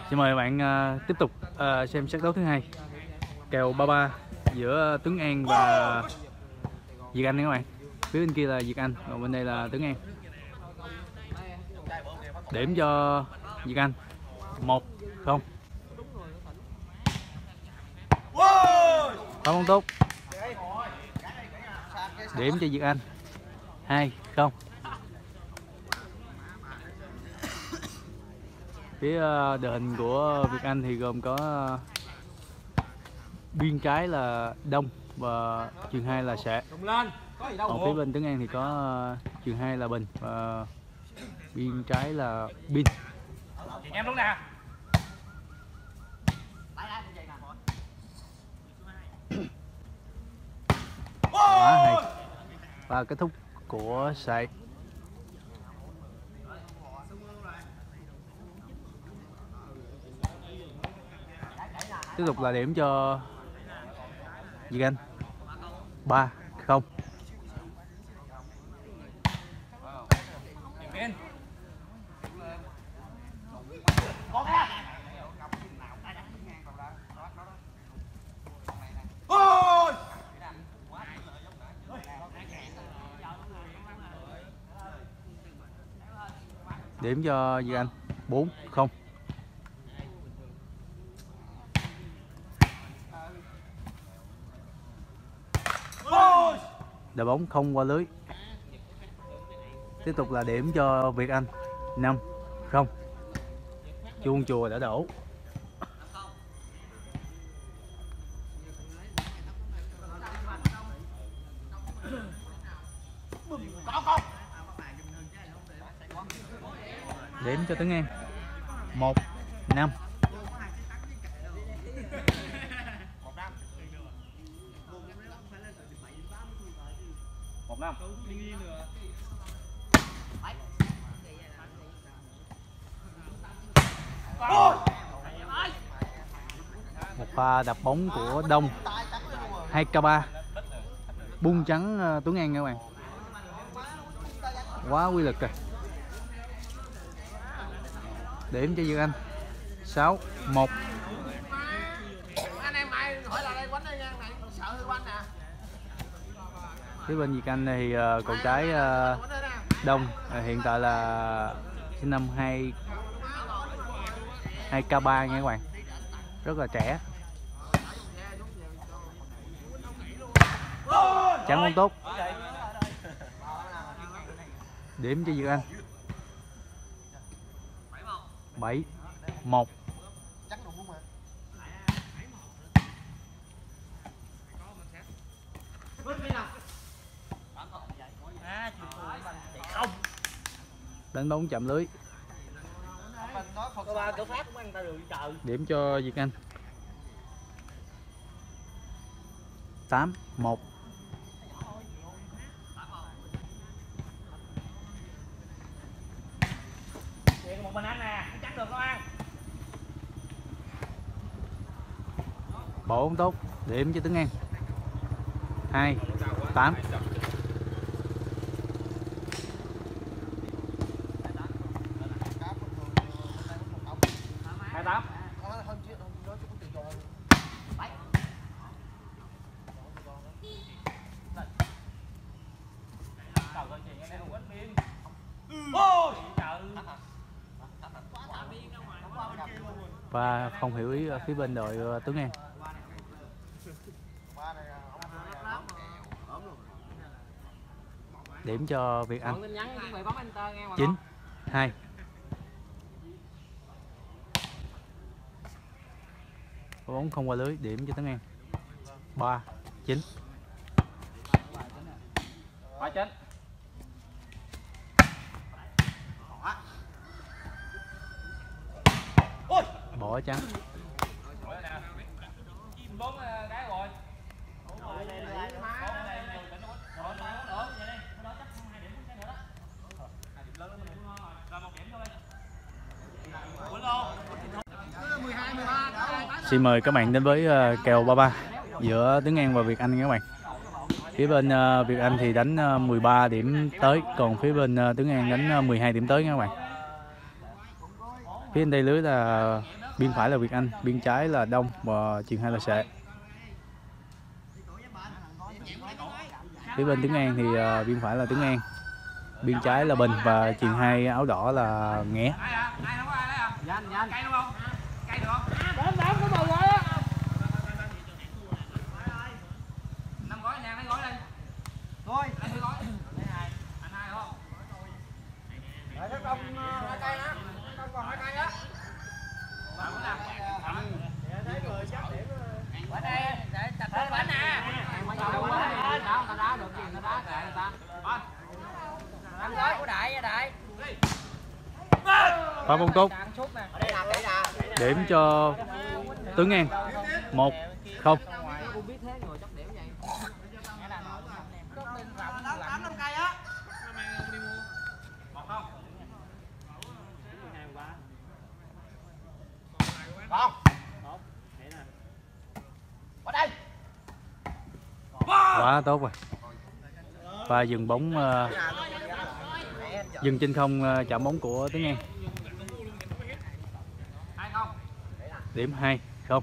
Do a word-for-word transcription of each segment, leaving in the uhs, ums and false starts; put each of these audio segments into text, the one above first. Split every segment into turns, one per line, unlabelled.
Xin mời bạn uh, tiếp tục uh, xem set đấu thứ hai, kèo ba ba giữa Tuấn An và Việt Anh nha các bạn. Phía bên kia là Việt Anh, còn bên đây là Tuấn An. Điểm cho Việt Anh một không. Phá bóng tốt. Điểm cho Việt Anh hai không. Phía đội hình của Việt Anh thì gồm có biên trái là Đông và chuyền hai là Sẻ. Còn phía bên Tuấn An thì có chuyền hai là Bình và biên trái là Bin.
Em đúng nè.
Quá hay. Và kết thúc của Sẻ. Tiếp tục là điểm cho Việt Anh ba không. Điểm cho Việt Anh bốn không. Đá bóng không qua lưới. Tiếp tục là điểm cho Việt Anh năm không. Chuông chùa đã đổ. Điểm cho Tuấn An một năm.
Một năm.
Một pha đập bóng của Đông hai k ba. Bung trắng Tuấn An nha các bạn. Quá quy lực rồi. Điểm cho Việt Anh sáu một.
Anh em ai hỏi là đây quánh đây nha, này sợ hư quanh nè.
Phía bên Việt Anh thì uh, còn trái uh, Đông uh, hiện tại là sinh năm hai k ba nha các bạn. Rất là trẻ. Chắn bóng tốt. Điểm cho Việt Anh bảy một. Đánh bóng chạm lưới. Điểm cho Việt Anh tám một.
Một mình anh nè, chắc được đâu ăn.
Bỏ bóng tốt. Điểm cho Tuấn An hai tám.
Hai tám.
Và không hiểu ý ở phía bên đội Tuấn An. Điểm cho Việt Anh chín hai. Bóng không qua lưới. Điểm cho Tuấn An ba chín.
ba chín.
Bỏ trắng. Xin mời các bạn đến với uh, kèo ba ba giữa Tuấn An và Việt Anh nha các bạn. Phía bên uh, Việt Anh thì đánh uh, mười ba điểm tới, còn phía bên uh, Tuấn An đánh uh, mười hai điểm tới nha các bạn. Phía bên đây lưới là Biên phải là Việt Anh, biên trái là Đông và chuyền hai là Sệ. Phía bên Tuấn An thì uh, biên phải là Tuấn An, biên trái là Bình và chuyền hai áo đỏ là Nghé.
Nhanh nhanh. Cây đúng không? Cây được không?
Đếm đếm cái bầu rồi á.
Năm gói nè, mấy gói đi.
Thôi.
Lấy mấy gói. Lấy hai. Anh hai không?
Để các công hai cây á. Công còn hai cây á.
Bạn muốn làm.
Thấy người chắc điểm.
Qua đây để tập lên bánh nè. Sao người ta đá được gì người ta đá kệ người ta. Thôi. Năm gói của Đại nha Đại.
Pha bóng tốt. Điểm cho Tuấn An một không.
Còn. Qua đây.
Quá tốt rồi. Và dừng bóng uh, dừng trên không uh, chạm bóng của Tuấn An. Điểm hai không.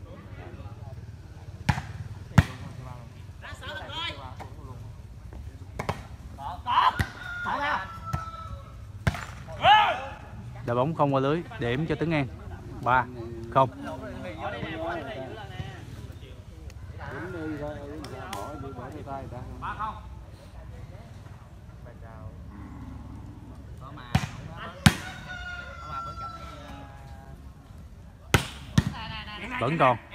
Đá bóng không qua lưới, điểm cho Tuấn An ba không. Vẫn còn.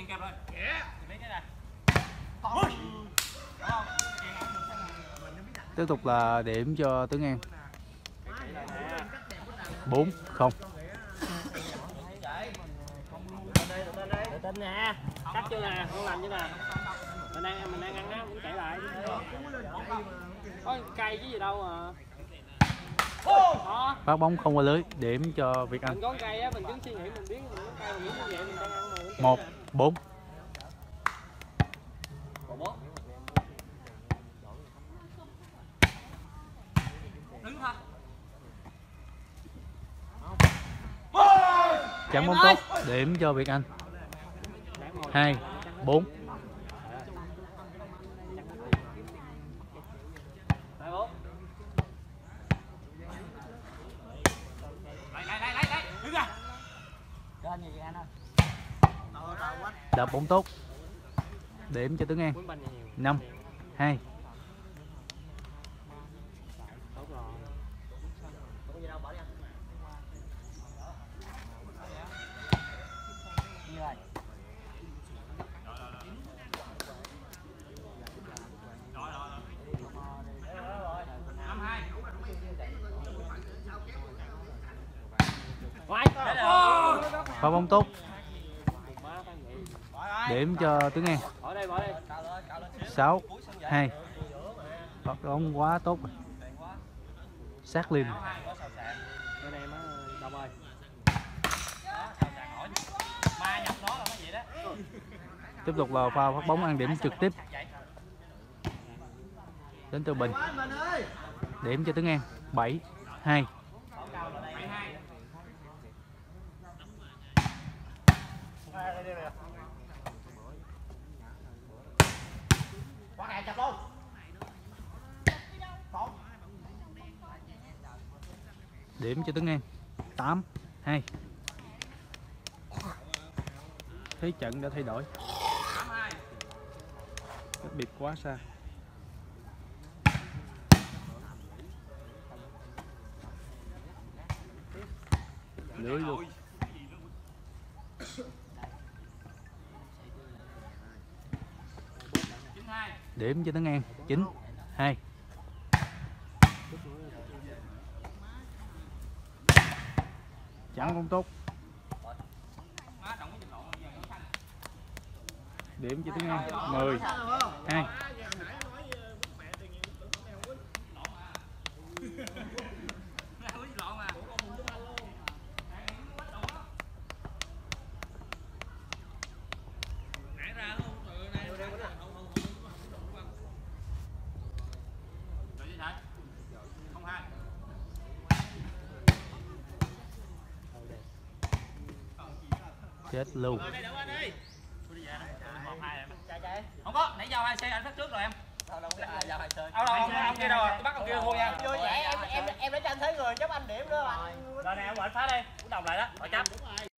Tiếp tục là điểm cho Tuấn An bốn không.
Tự tin nè, cắt chưa nè, không làm chứ nè. Mình đang mình đang ăn á, cũng chạy lại. Có cây chứ gì đâu mà. Đó.
Phát bóng không qua lưới, điểm cho Việt Anh.
Mình có cây á, mình cứ suy nghĩ mình biết mình có cây mình nghĩ như vậy mình đang ăn mà.
một bốn. Chạm bóng tốt, điểm cho Việt Anh hai bốn. Đập bóng tốt, điểm cho Tuấn An năm hai. Pha bóng tốt, điểm cho Tuấn An sáu hai. Phát bóng quá tốt rồi, sát liên. Tiếp tục là pha phát bóng ăn điểm trực tiếp đến từ Bình, điểm cho Tuấn An bảy hai. Điểm cho Tuấn An tám hai. Thế trận đã thay đổi, cách biệt quá xa. Lưới luôn. Điểm cho Tuấn An chín hai. Chẳng không tốt, điểm cho Tuấn An mười hai. Chết luôn.
Không có, nãy giao hai xe anh phát trước rồi em.
Đâu đâu cái giao hai sơn.
Đâu đâu, ông, ông kia đâu rồi, tôi bắt ông kia thua nha.
Vô vậy em em em để cho anh thấy người giúp anh điểm nữa anh.
Rồi nè, ông anh phá đi, cũng đồng lại đó, rồi chấp.